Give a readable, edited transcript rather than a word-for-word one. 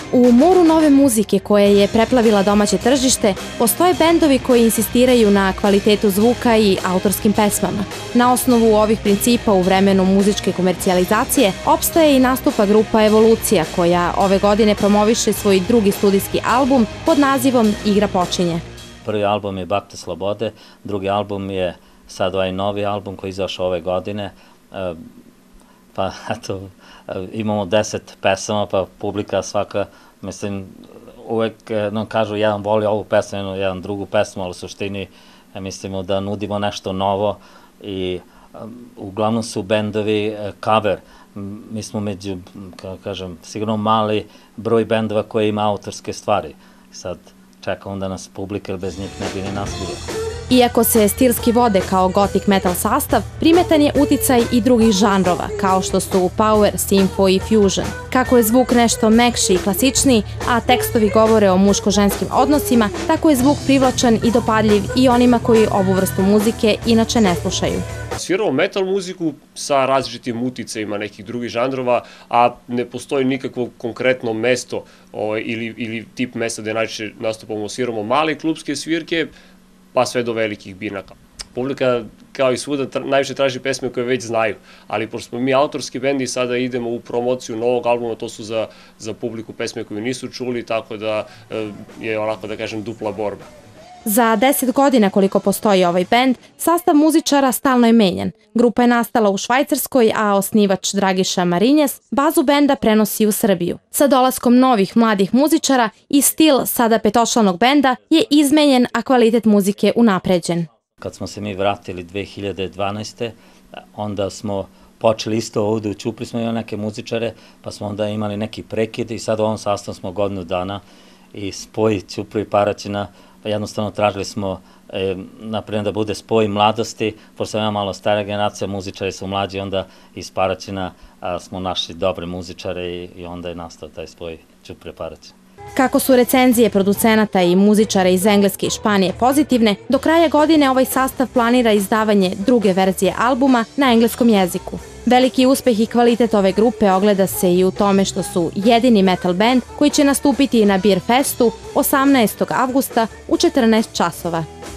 U moru nove muzike koja je preplavila domaće tržište, postoje bendovi koji insistiraju na kvalitetu zvuka i autorskim pesmama. Na osnovu ovih principa u vremenu muzičke komercijalizacije opstaje i nastupa grupa Evolucija koja ove godine promoviše svoj drugi studijski album pod nazivom Igra počinje. Prvi album je Bakte slobode, drugi album je sad ovaj novi album koji je izašao ove godine. Pa eto, imamo 10 pesama, pa publika svaka, mislim, uvek nam kažu jedan voli ovu pesmu, jedan drugu pesmu, ali u suštini mislimo da nudimo nešto novo i uglavnom su bendovi cover. Mi smo među, kako kažem, sigurno mali broj bendova koji ima autorske stvari. Sad čekamo da nas publika ili bez njih ne bi ni nas bilo. Iako se stilski vode kao gothic metal sastav, primetan je uticaj i drugih žanrova, kao što su power, simfo i fusion. Kako je zvuk nešto mekši i klasičniji, a tekstovi govore o muško-ženskim odnosima, tako je zvuk privlačan i dopadljiv i onima koji ovu vrstu muzike inače ne slušaju. Sviramo metal muziku sa različitim uticajima nekih drugih žanrova, a ne postoji nikakvo konkretno mesto ili tip mesta gde najčešće nastupamo. Sviramo male klubske svirke, pa sve do velikih birnaka. Publika, kao i svuda, najviše traži pesme koje već znaju, ali pošto smo mi autorski bend i sada idemo u promociju novog albuma, to su za publiku pesme koju nisu čuli, tako da je onako, da kažem, dupla borba. Za 10 godina koliko postoji ovaj bend, sastav muzičara stalno je menjan. Grupa je nastala u Švajcarskoj, a osnivač Dragiša Marinjes bazu benda prenosi u Srbiju. Sa dolaskom novih mladih muzičara i stil sada petočlanog benda je izmenjen, a kvalitet muzike unapređen. Kad smo se mi vratili 2012. onda smo počeli isto ovde u Ćupriji, smo imali neke muzičare, pa smo onda imali neki prekid i sad u ovom sastavu smo godinu dana i spoj Ćuprije i Paraćina. Jednostavno tražili smo naprijed da bude spoj mladosti, pošto ima malo stara generacija, muzičari su mlađi, onda iz Paraćina smo našli dobre muzičare i onda je nastao taj spoj Ćuprije Paraćina. Kako su recenzije producenata i muzičara iz Engleske i Španije pozitivne, do kraja godine ovaj sastav planira izdavanje druge verzije albuma na engleskom jeziku. Veliki uspeh i kvalitet ove grupe ogleda se i u tome što su jedini metal band koji će nastupiti na Beer Festu 18. avgusta u 14 časova.